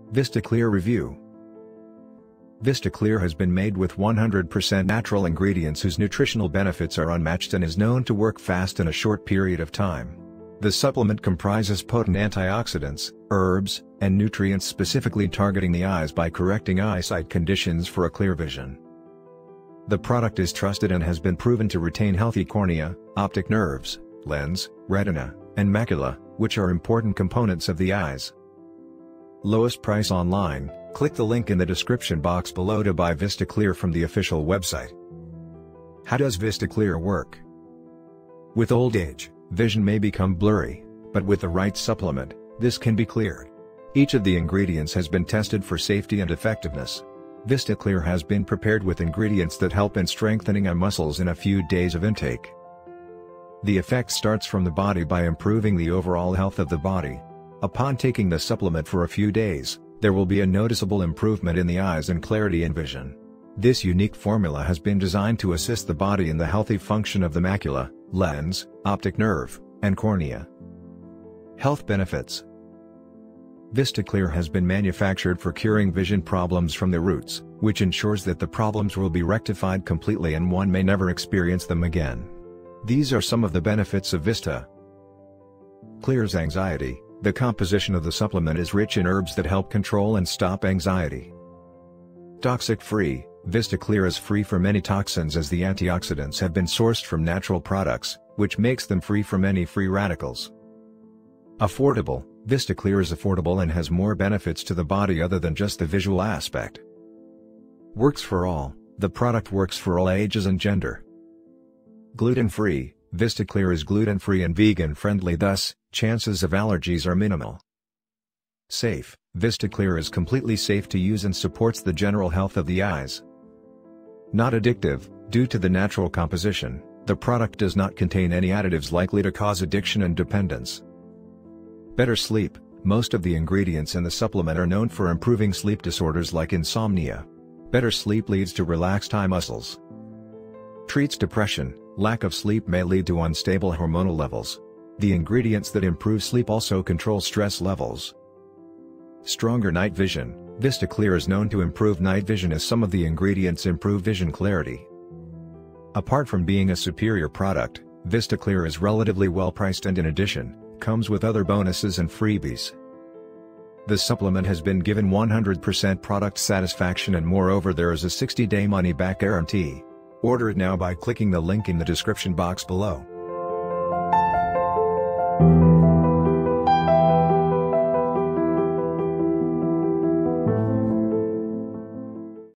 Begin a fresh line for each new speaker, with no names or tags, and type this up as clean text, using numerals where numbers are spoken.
Vista Clear Review. Vista Clear has been made with 100% natural ingredients whose nutritional benefits are unmatched and is known to work fast in a short period of time. The supplement comprises potent antioxidants, herbs, and nutrients specifically targeting the eyes by correcting eyesight conditions for a clear vision. The product is trusted and has been proven to retain healthy cornea, optic nerves, lens, retina, and macula, which are important components of the eyes. Lowest price online. Click the link in the description box below to buy Vista Clear from the official website. How does Vista Clear work? With old age, vision may become blurry, but with the right supplement, this can be cleared. Each of the ingredients has been tested for safety and effectiveness. Vista Clear has been prepared with ingredients that help in strengthening eye muscles in a few days of intake. The effect starts from the body by improving the overall health of the body. Upon taking the supplement for a few days, there will be a noticeable improvement in the eyes and clarity in vision. This unique formula has been designed to assist the body in the healthy function of the macula, lens, optic nerve, and cornea. Health benefits. Vista Clear has been manufactured for curing vision problems from the roots, which ensures that the problems will be rectified completely and one may never experience them again. These are some of the benefits of Vista. Clears anxiety. The composition of the supplement is rich in herbs that help control and stop anxiety. Toxic-free. Vista Clear is free from any toxins as the antioxidants have been sourced from natural products, which makes them free from any free radicals. Affordable. Vista Clear is affordable and has more benefits to the body other than just the visual aspect. Works for all. The product works for all ages and gender. Gluten-free. Vista Clear is gluten-free and vegan-friendly, thus, chances of allergies are minimal. Safe. Vista Clear is completely safe to use and supports the general health of the eyes. Not addictive. Due to the natural composition, the product does not contain any additives likely to cause addiction and dependence. Better sleep. Most of the ingredients in the supplement are known for improving sleep disorders like insomnia. Better sleep leads to relaxed eye muscles. Treats depression. Lack of sleep may lead to unstable hormonal levels. The ingredients that improve sleep also control stress levels. Stronger night vision. Vista Clear is known to improve night vision as some of the ingredients improve vision clarity. Apart from being a superior product, Vista Clear is relatively well priced and in addition, comes with other bonuses and freebies. The supplement has been given 100% product satisfaction and moreover there is a 60-day money-back guarantee. Order it now by clicking the link in the description box below.